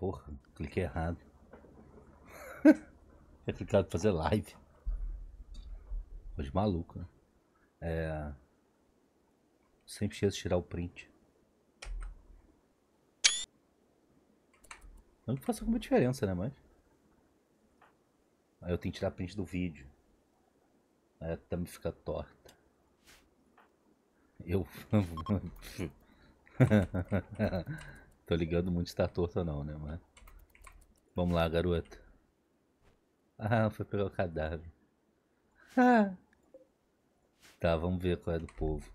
Porra, cliquei errado. É clicado fazer live. Coisa de maluco, né? Sempre esqueço de tirar o print. Não que faça alguma diferença, né? Mas. Aí eu tenho que tirar print do vídeo. Aí a thumb fica torta. Eu. Tô ligando muito se tá torto ou não, né? Mas. Vamos lá, garota. Ah, foi pegar o cadáver. Ah. Tá, vamos ver qual é do povo.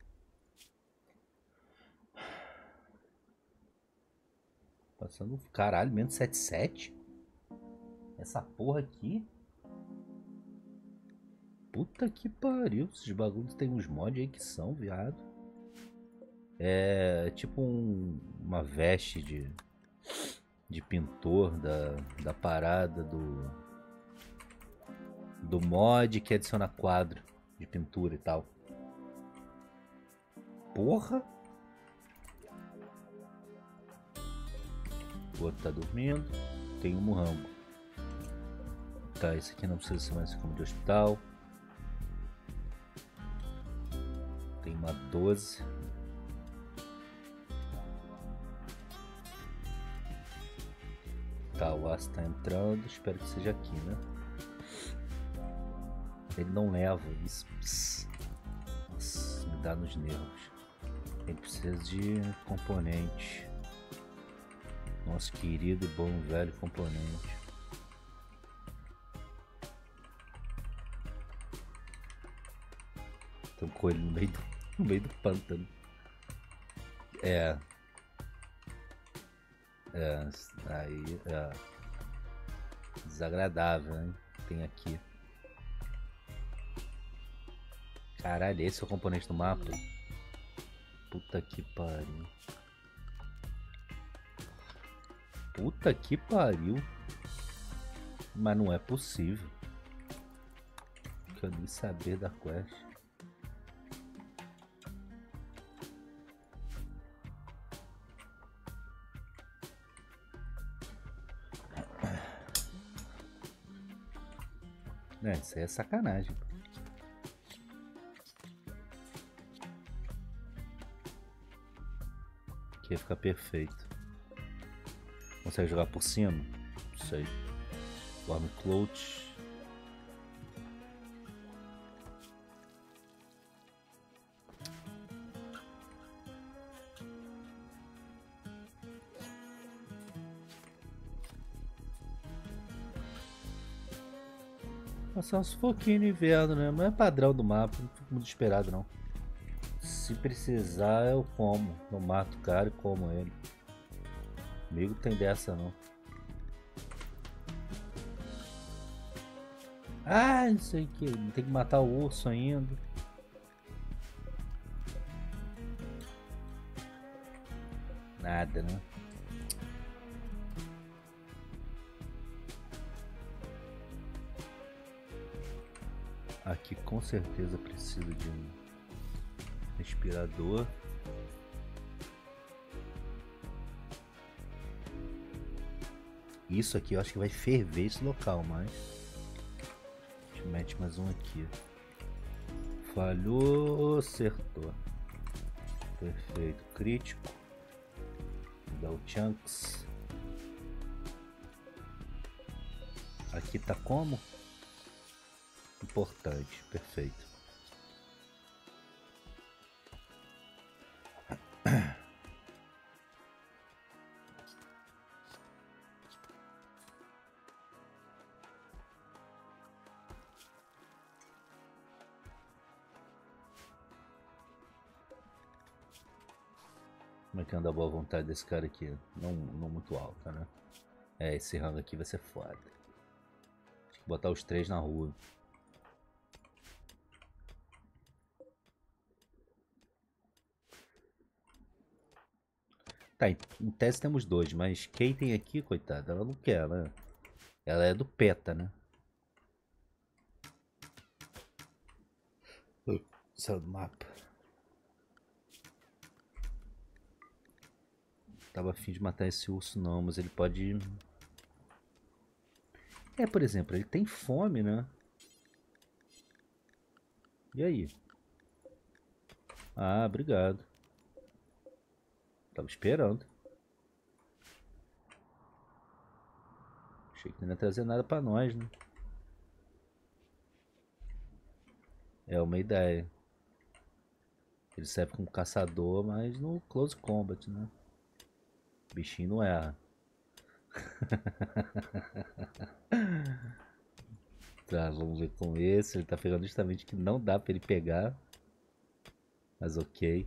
Passando. Caralho, menos 77? Essa porra aqui? Puta que pariu. Esses bagulhos tem uns mods aí que são, viado. É tipo uma veste de pintor da parada do mod que adiciona quadro de pintura e tal. Porra! O outro tá dormindo. Tem um morrango. Tá, esse aqui não precisa ser mais como de hospital. Tem uma 12. Tá, o aço tá entrando. Espero que seja aqui, né? Ele não leva. Isso nossa, me dá nos nervos. Ele precisa de componente. Nosso querido e bom velho componente. Tem um coelho no meio do pântano. Aí desagradável, hein? Tem aqui. Caralho, esse é o componente do mapa? Puta que pariu. Puta que pariu. Mas não é possível. Que eu nem saber da quest. Isso aí é sacanagem. Aqui ia ficar perfeito. Consegue jogar por cima? Não sei. Form cloth. Passar uns pouquinho no inverno, né? Não é padrão do mapa, não fico muito esperado não. Se precisar eu como. Eu mato o cara e como ele. Comigo não tem dessa não. Ah, não sei o que. Tem que matar o urso ainda. Nada, né? Aqui com certeza precisa de um respirador. Isso aqui eu acho que vai ferver esse local, mas a gente mete mais um aqui. Falhou, acertou. Perfeito, crítico. Dá o chunks. Aqui tá como? Importante, perfeito. Como é que anda a boa vontade desse cara aqui? Não muito alta, né? Esse rango aqui vai ser foda. Tem que botar os três na rua. Tá, em tese temos dois, mas quem tem aqui, coitada, ela não quer, né? Ela é do PETA, né? Saiu do mapa. Tava a fim de matar esse urso não, mas ele pode... É, por exemplo, ele tem fome, né? E aí? Ah, obrigado. Tava esperando. Achei que não ia trazer nada pra nós, né? É uma ideia. Ele serve como caçador, mas no close combat, né? O bichinho não erra. Tá, vamos ver com esse. Ele tá pegando justamente que não dá pra ele pegar. Mas ok.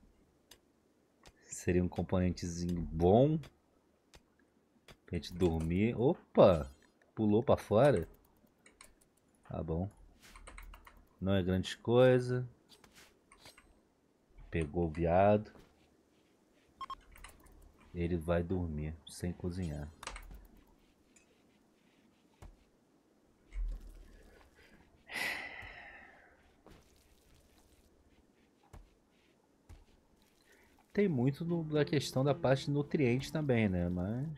Seria um componentezinho bom pra gente dormir. Opa! Pulou pra fora? Tá bom. Não é grande coisa. Pegou o viado. Ele vai dormir sem cozinhar. Tem muito da questão da parte de nutrientes também, né? Mas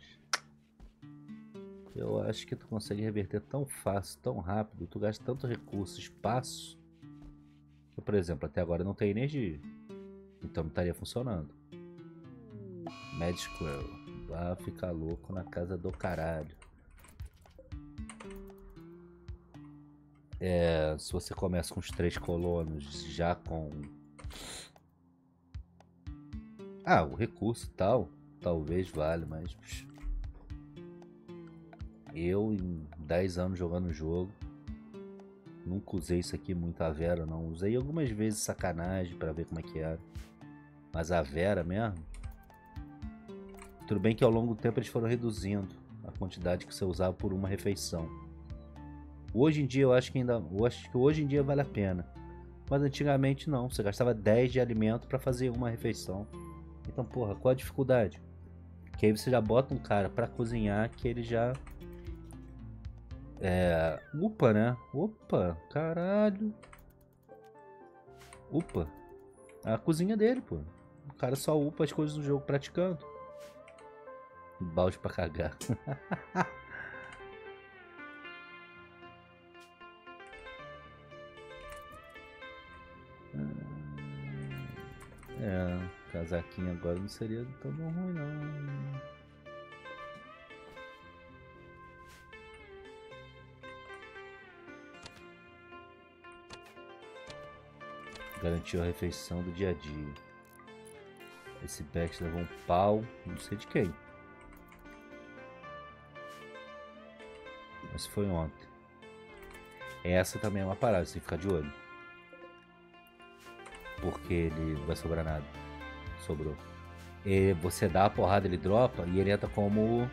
eu acho que tu consegue reverter tão fácil, tão rápido. Tu gasta tanto recurso, espaço. Que, por exemplo, até agora não tem energia. Então não estaria funcionando. Magical. Vai ficar louco na casa do caralho. É, se você começa com os 3 colonos, já com... Ah, o recurso e tal, talvez vale, mas... Eu, em 10 anos jogando o jogo, nunca usei isso aqui muito a Vera, não. Usei algumas vezes sacanagem pra ver como é que era. Mas a Vera mesmo... Tudo bem que ao longo do tempo eles foram reduzindo a quantidade que você usava por uma refeição. Hoje em dia eu acho que hoje em dia vale a pena. Mas antigamente não, você gastava 10 de alimento para fazer uma refeição. Então, porra, qual a dificuldade? Que aí você já bota um cara para cozinhar que ele já upa, né? Opa, caralho. Upa. A cozinha dele, pô. O cara só upa as coisas do jogo praticando. Balde pra cagar. Casaquinho agora não seria tão ruim não. Garantiu a refeição do dia a dia. Esse Bex levou um pau, não sei de quem. Mas foi ontem. Essa também é uma parada, você tem que ficar de olho. Porque ele não vai sobrar nada. Sobrou. E você dá a porrada, ele dropa e ele entra como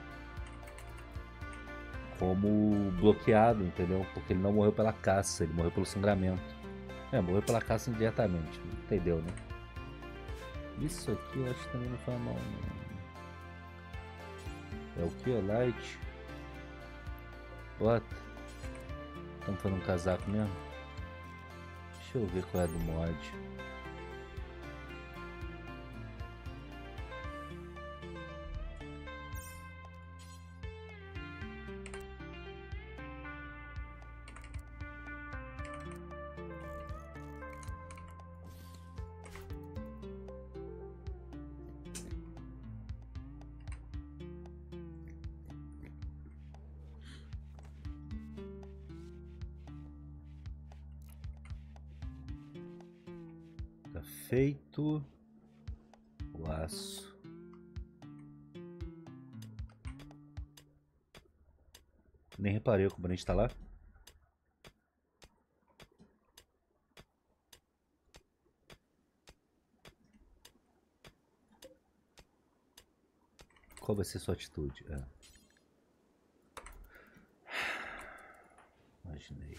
bloqueado, entendeu? Porque ele não morreu pela caça, ele morreu pelo sangramento. Morreu pela caça indiretamente, entendeu, né? Isso aqui eu acho que também não foi mal, não. É o que? Light? Bota. Estamos fazendo um casaco mesmo? Deixa eu ver qual é do mod. Tá feito o aço. Nem reparei, o componente tá lá. Qual vai ser sua atitude? Imaginei.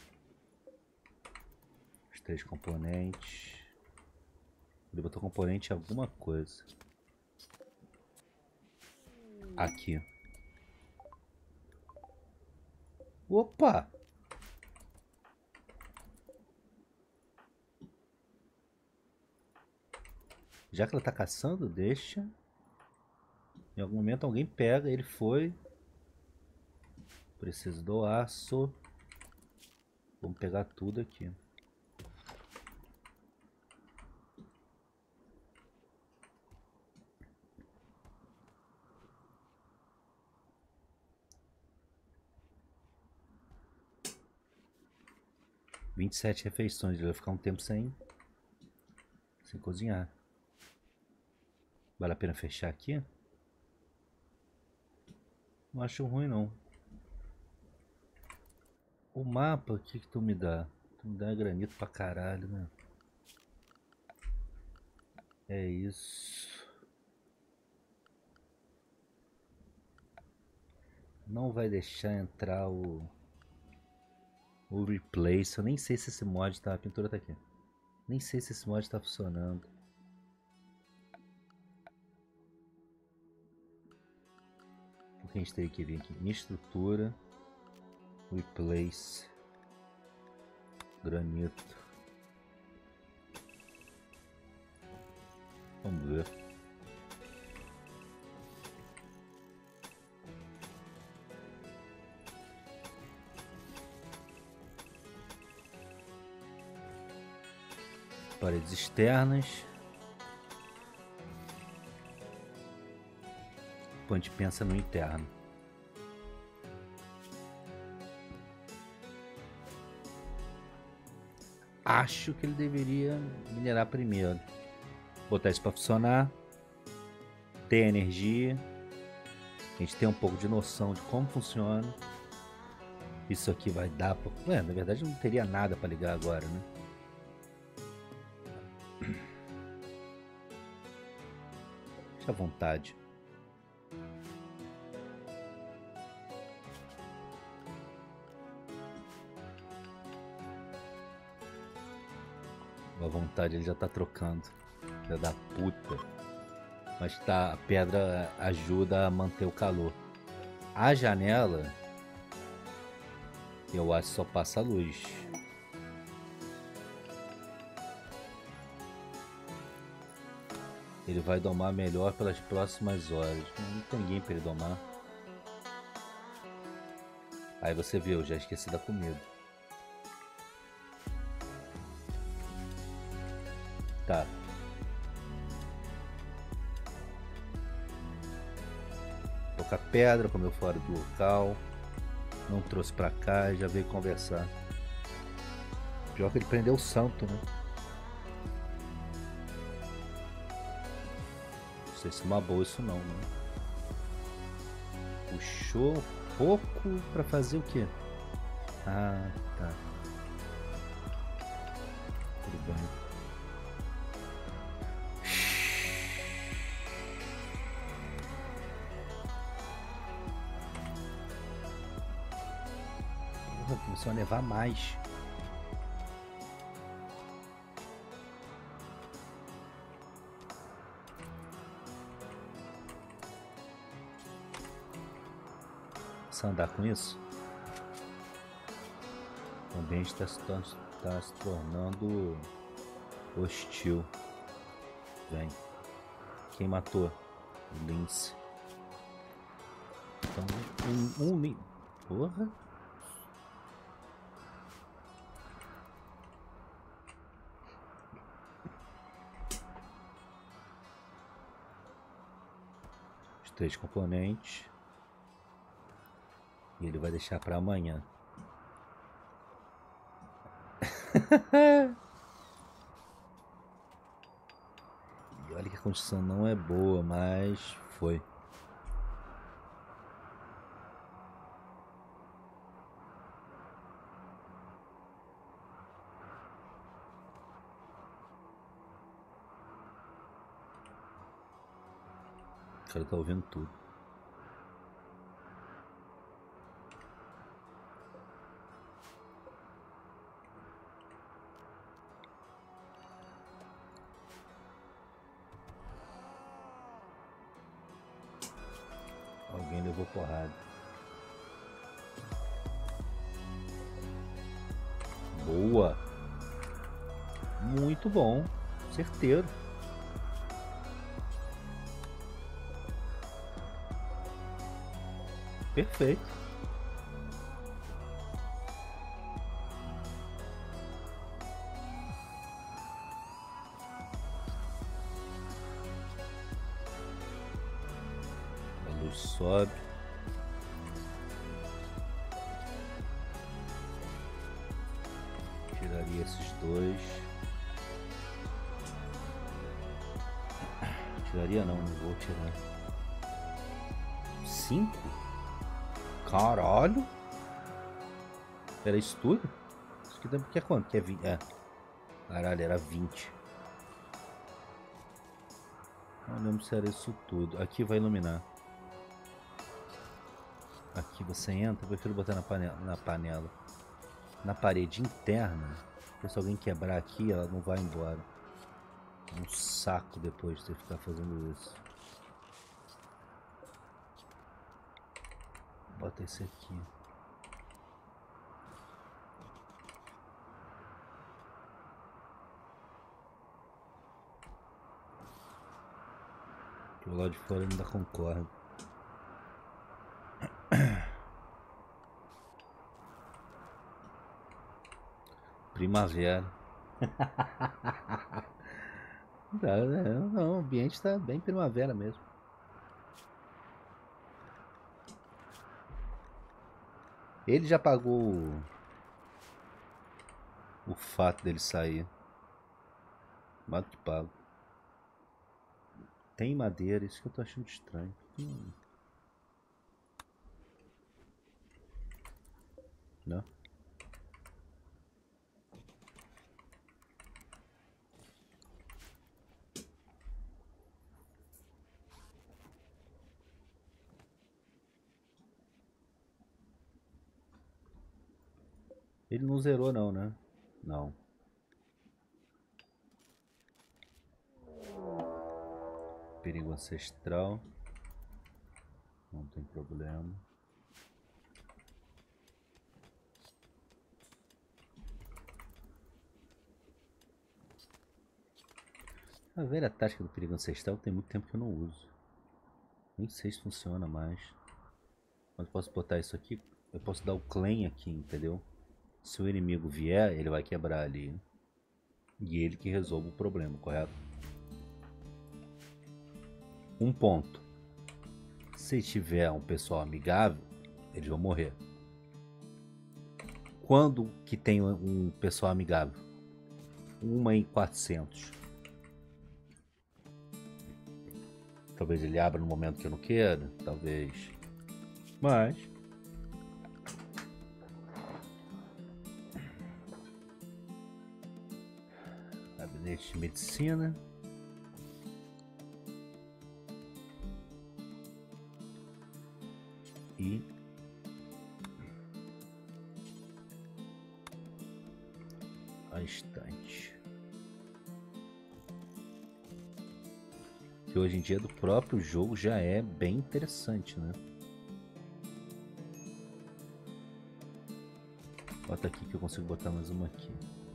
Os 3 componentes. Ele botou componente em alguma coisa. Aqui. Opa! Já que ela tá caçando, deixa. Em algum momento alguém pega, ele foi. Preciso do aço. Vamos pegar tudo aqui. "27 refeições", ele vai ficar um tempo sem cozinhar. Vale a pena fechar aqui? Não acho ruim não. O mapa, o que tu me dá? Tu me dá granito pra caralho, né? É isso. Não vai deixar entrar o replace. Eu nem sei se esse mod tá... A pintura tá aqui. Nem sei se esse mod tá funcionando. O que a gente teria que vir aqui? Minha estrutura. Replace. Granito. Vamos ver. Paredes externas. A gente pensa no interno. Acho que ele deveria minerar primeiro. Botar isso para funcionar. Ter energia. A gente tem um pouco de noção de como funciona. Isso aqui vai dar pra... na verdade não teria nada para ligar agora, né? Deixa à vontade. À vontade, ele já tá trocando. Filha da puta. Mas tá, a pedra ajuda a manter o calor. A janela, eu acho que só passa a luz. Ele vai domar melhor pelas próximas horas. Não tem ninguém para ele domar. Aí você viu, já esqueci da comida. Tá. Tocar pedra, comeu fora do local. Não trouxe pra cá e já veio conversar. Pior que ele prendeu o santo, né? Não sei se é uma boa isso não, né? Puxou pouco pra fazer o quê? Ah, tá. Tudo bem. Começou a nevar mais. Se andar com isso, o ambiente está se tornando hostil. Vem. Quem matou? O Lince. Então, um Lince. Porra. Os 3 componentes. E ele vai deixar para amanhã. E olha que a construção não é boa, mas foi. O cara tá ouvindo tudo. Alguém levou porrada. Boa. Muito bom. Certeiro. Perfeito. A luz sobe. Tiraria esses dois. Tiraria não vou tirar. 5? Caralho! Era isso tudo? Isso aqui que é quanto? Que é 20? É. Caralho, era 20. Não lembro se era isso tudo. Aqui vai iluminar. Aqui você entra, eu prefiro botar na panela. Na parede interna. Porque se alguém quebrar aqui, ela não vai embora. É um saco depois de você ficar fazendo isso. Bota esse aqui. Que o lado de fora ainda concorda. Primavera. Não, o ambiente está bem primavera mesmo. Ele já pagou o fato dele sair. Mais do que pago. Tem madeira, isso que eu tô achando estranho. Não? Ele não zerou não, né? Não. Perigo ancestral. Não tem problema. A velha tática do perigo ancestral tem muito tempo que eu não uso. Nem sei se funciona mais. Mas eu posso botar isso aqui. Eu posso dar o claim aqui, entendeu? Se o inimigo vier, ele vai quebrar ali. E ele que resolve o problema, correto? Um ponto. Se tiver um pessoal amigável, eles vão morrer. Quando que tem um pessoal amigável? 1 em 400. Talvez ele abra no momento que eu não queira, talvez. Mas gabinete de medicina. E a estante. Que hoje em dia do próprio jogo já é bem interessante, né? Bota aqui que eu consigo botar mais uma aqui.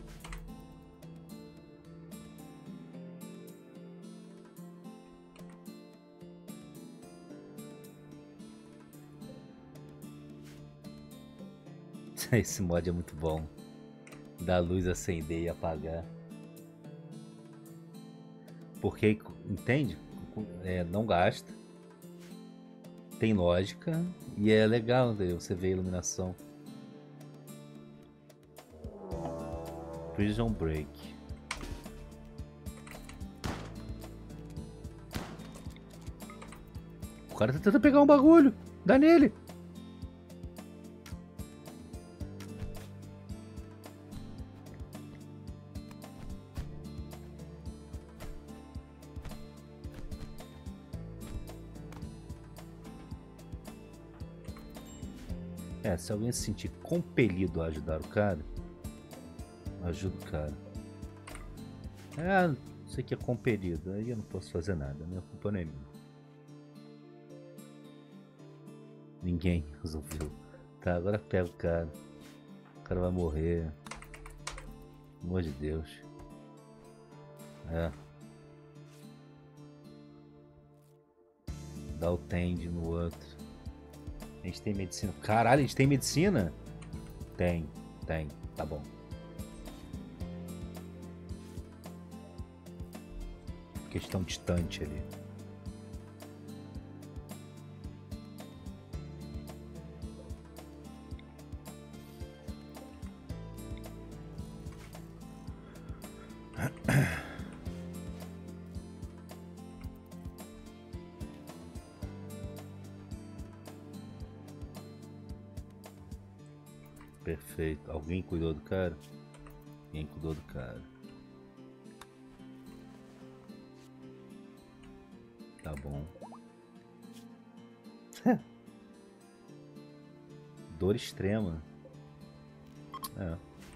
Esse mod é muito bom. Da luz acender e apagar. Porque, entende? Não gasta. Tem lógica. E é legal, né? Você vê a iluminação. Prison Break. O cara tá tentando pegar um bagulho. Dá nele. Se alguém se sentir compelido a ajudar o cara, ajuda o cara. Você que é compelido, aí eu não posso fazer nada, minha culpa não é minha. Ninguém resolveu. Tá, agora pega o cara. O cara vai morrer. Pelo amor de Deus. Dá o tend no outro. A gente tem medicina. Caralho, a gente tem medicina? Tem. Tá bom. Questão distante ali. Perfeito. Alguém cuidou do cara? Ninguém cuidou do cara. Tá bom. Dor extrema. É.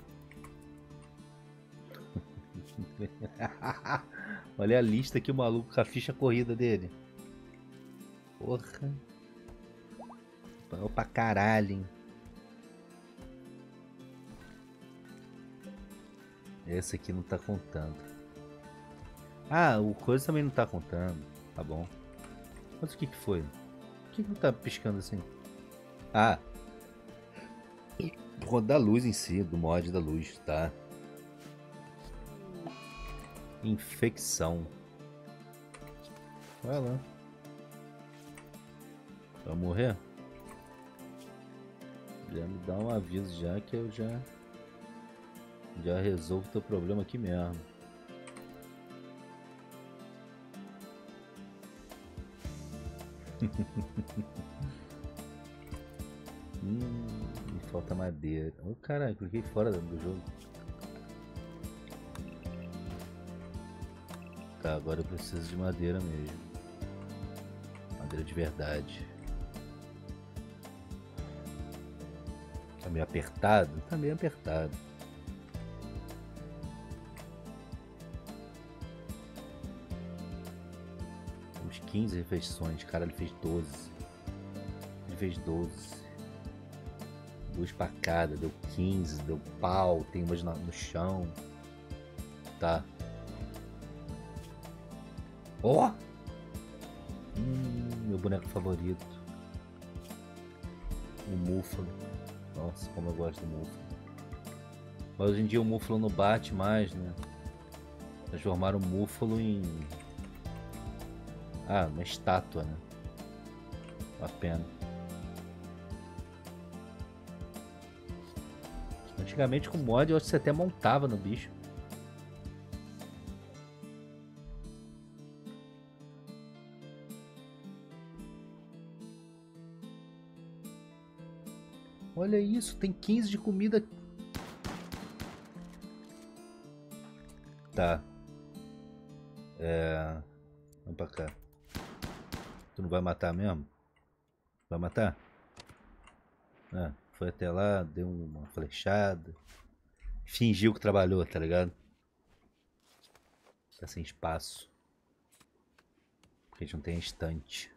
Olha a lista que o maluco com a ficha corrida dele. Porra. Pau pra caralho, hein? Esse aqui não tá contando. Ah, o coisa também não tá contando. Tá bom. Mas o que que foi? Por que que não tá piscando assim? Ah. Por conta da luz em si, do mod da luz, tá? Infecção. Vai lá. Vai morrer? Já me dá um aviso já que eu já resolvo teu problema aqui mesmo. Me falta madeira. Oh, caralho, cliquei fora do jogo. Tá, agora eu preciso de madeira mesmo. Madeira de verdade. Tá meio apertado? Tá meio apertado. Uns 15 refeições. Cara, ele fez 12. Ele fez 12. Duas pra cada, deu 15, deu pau, tem umas no chão. Tá. Ó! Meu boneco favorito. O Múfalo. Nossa, como eu gosto do Múfalo. Mas hoje em dia o Múfalo não bate mais, né? Transformaram o Múfalo em... Ah, uma estátua, né? Uma pena. Antigamente com mod eu acho que você até montava no bicho. Olha isso, tem 15 de comida. Tá. Vamos pra cá. Tu não vai matar mesmo? Vai matar? Ah, foi até lá, deu uma flechada. Fingiu que trabalhou, tá ligado? Tá sem espaço. Porque a gente não tem estante.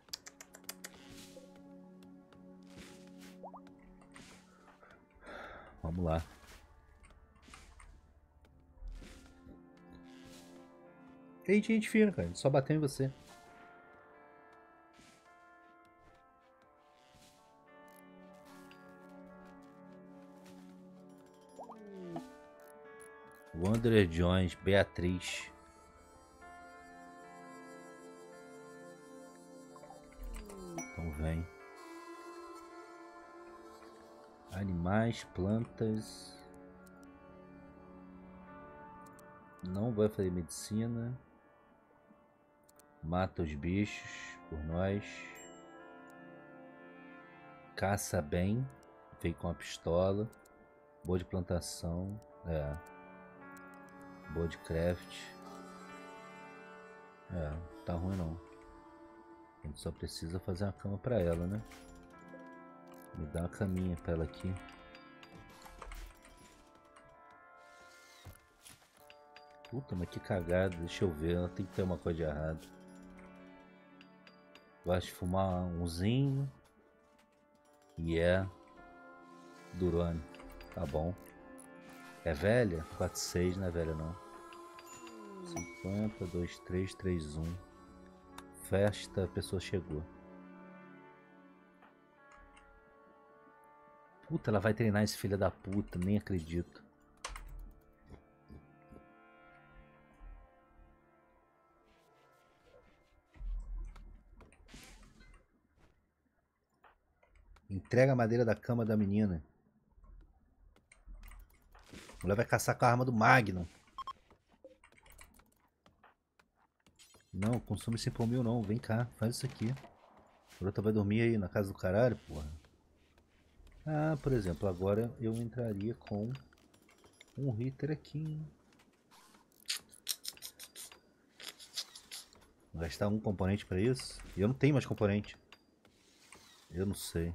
Vamos lá. E aí, gente fina, cara. Só bateu em você. Wanderer Jones, Beatriz. Então vem. Animais, plantas. Não vai fazer medicina. Mata os bichos por nós. Caça bem. Vem com a pistola. Boa de plantação. Boa de craft. Tá ruim não. A gente só precisa fazer uma cama pra ela, né? Me dá uma caminha pra ela aqui. Puta, mas que cagada. Deixa eu ver, ela tem que ter uma coisa de errado. Gosto de fumar umzinho. E Durone. Tá bom. É velha? 4-6 não é velha não. 50, 2, 3, 3, 1. Festa, a pessoa chegou. Puta, ela vai treinar esse filho da puta, nem acredito. Entrega a madeira da cama da menina. A mulher vai caçar com a arma do Magnum. Não, consome 5.000 não. Vem cá, faz isso aqui. A garota vai dormir aí na casa do caralho, porra. Ah, por exemplo, agora eu entraria com um hitter aqui. Vou gastar um componente pra isso? E eu não tenho mais componente. Eu não sei.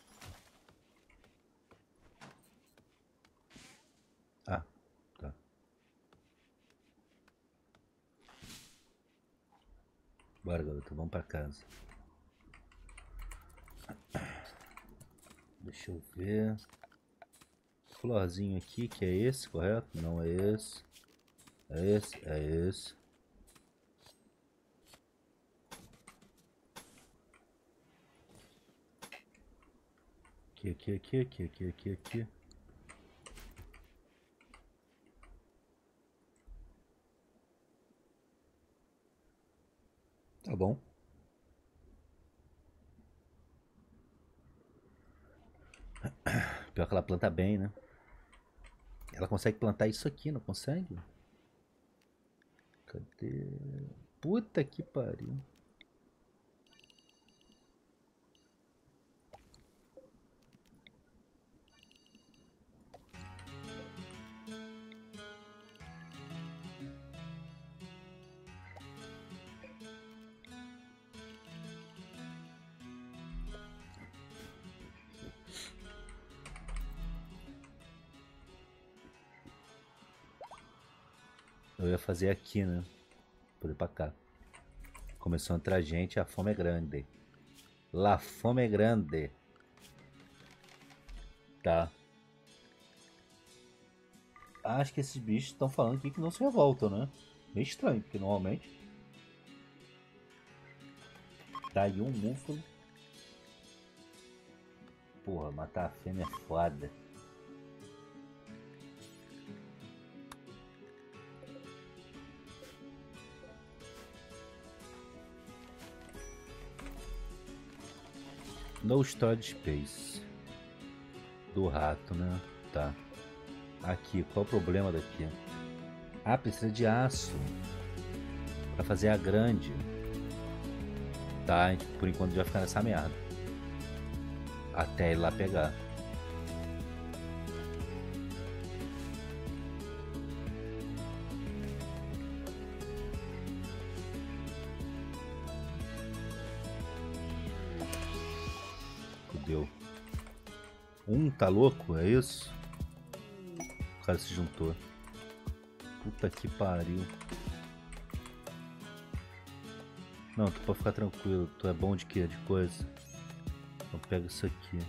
Ah, tá. Bora, garota, vamos pra casa. Deixa eu ver. Florzinho aqui, que é esse, correto? Não é esse. É esse, é esse. Aqui. Tá bom. Pior que ela planta bem, né? Ela consegue plantar isso aqui, não consegue? Cadê? Puta que pariu. Eu ia fazer aqui, né? Por ir pra cá. Começou a entrar gente, a fome é grande. La fome é grande. Tá. Acho que esses bichos estão falando aqui que não se revoltam, né? Meio estranho, porque normalmente... Tá aí um múfalo. Porra, matar a fêmea é foda. No storage space. Do rato, né? Tá. Aqui, qual o problema daqui? Ah, precisa de aço. Pra fazer a grande. Tá, a gente, por enquanto já vai ficar nessa merda. Até ele lá pegar. Fudeu. Tá louco? É isso? O cara se juntou. Puta que pariu. Não, tu pode ficar tranquilo. Tu é bom de quê? De coisa? Então pega isso aqui.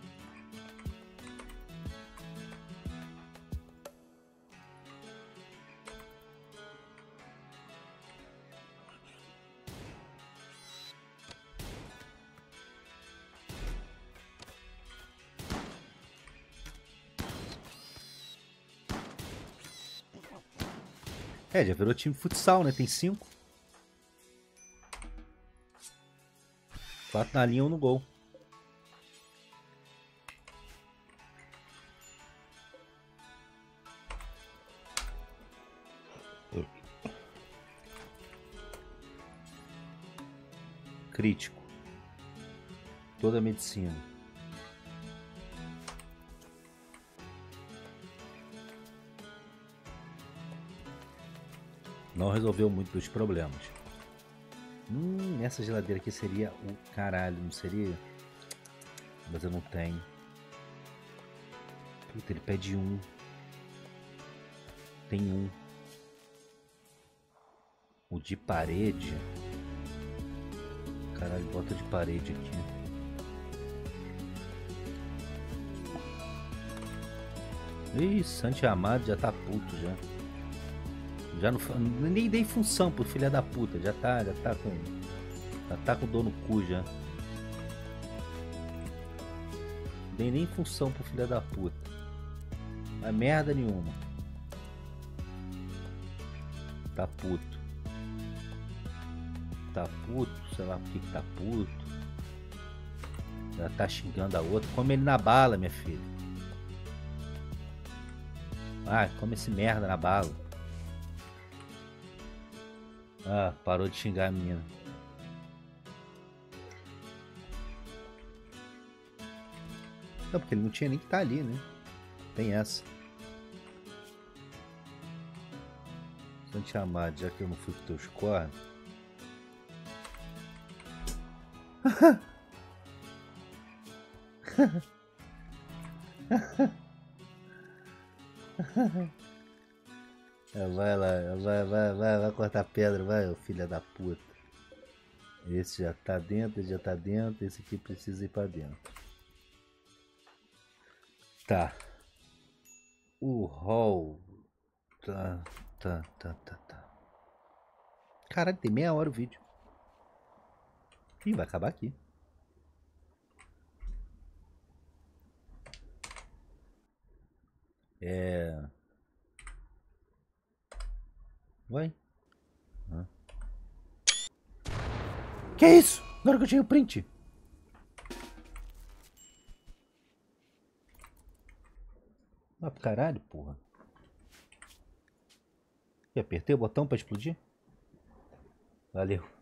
É, já virou time futsal, né? Tem 5. 4 na linha, 1 no gol. Crítico. Toda a medicina. Não resolveu muito dos problemas. Essa geladeira aqui seria o caralho, não seria? Mas eu não tenho. Puta, ele pede 1. Tem 1. O de parede. Caralho, bota de parede aqui. Ih, Santi Amado já tá puto já. Já não, nem dei função pro filho da puta. Já tá com dor no cu já. dei nem função pro filho da puta. Não é merda nenhuma. Tá puto. Tá puto, sei lá por que tá puto. Ela tá xingando a outra. Come ele na bala, minha filha. Ah, come esse merda na bala. Ah, parou de xingar a menina. Não, porque ele não tinha nem que estar ali, né? Tem essa. Santo Amado, já que eu não fui com teus cornos. Vai lá, vai cortar pedra, vai, ô filha da puta. Esse já tá dentro, esse já tá dentro, esse aqui precisa ir pra dentro. Tá. O hall. Tá. Caralho, tem meia hora o vídeo. Ih, vai acabar aqui. Vai. Que é isso? Na hora que eu tinha o print. Vai pro caralho, porra. E apertei o botão pra explodir? Valeu.